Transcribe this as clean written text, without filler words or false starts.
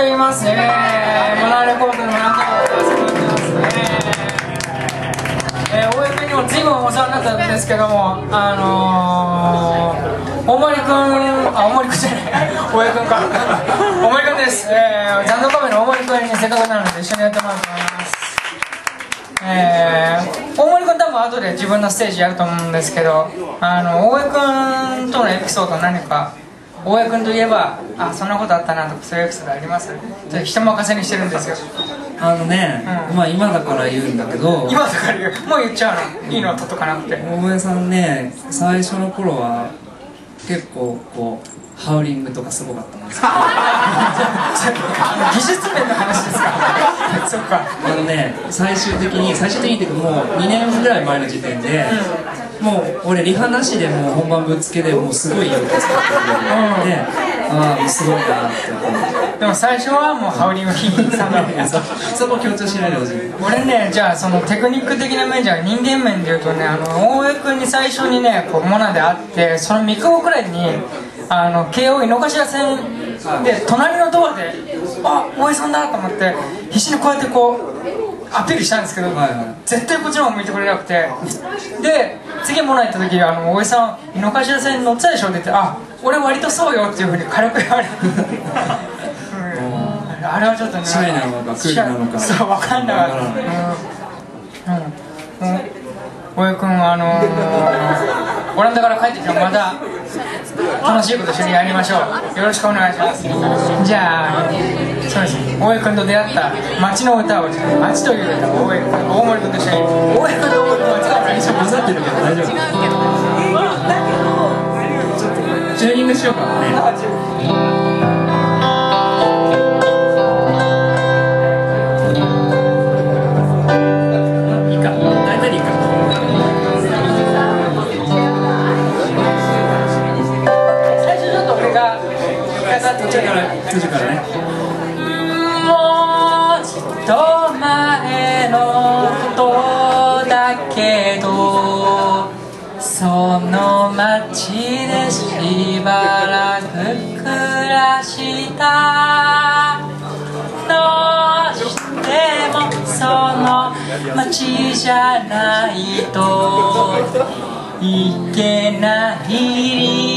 と言います。モナレコードの何回もお世話になってます。大江君にも随分お世話になったんですけども、大森君、大森君じゃない、大江君か、大森君です。残土カフェの大森君にせっかくなので一緒にやってもらおうと思います。大森君多分後で自分のステージやると思うんですけど、大江君とのエピソード何か、大江君といえばそんなことあったなとか、そういうエピソードあります？ちょっと人任せにしてるんですよ。 まあ今だから言うんだけど、 今だから言う、もう言っちゃうの？いいの？取っとかなくて。 大江さんね、最初の頃は結構こうハウリングとかすごかったんですけど技術面の話ですか？そっか。 最終的にっていうか、もう2年ぐらい前の時点で、もう俺リハなしでもう本番ぶっつけでもうすごいいい音使ってくれて、ああすごいなって思って。 でも最初はもうハウリングヒーさんだもん。 そこ強調しないでほしい。 俺ね、じゃあそのテクニック的な面じゃ人間面で言うとね、大江君に最初にねこうモナで会って、その3日後くらいに京王井の頭線で隣のドアで大江さんだと思って必死にこうやってこうアピールしたんですけど、絶対こっちの方向いてくれなくて、で次モナ行った時大江さん井の頭線乗ってたでしょって言って、俺割とそうよっていうふうに軽く言われてあれはちょっとね、 シャイなのかクールなのかそう分かんなかった。大江君オランダから帰ってきたらまた楽しいこと一緒にやりましょう。よろしくお願いします。じゃあそうです、大江君と出会った街の歌を、街という歌を大森君と一緒に、大江君と大森君は一緒に混ざってるけど大丈夫？ ちょっとチューニングしようかね。途中からね。 もうずっと前のことだけど、その街でしばらく暮らした。どうしてもその街じゃないといけない理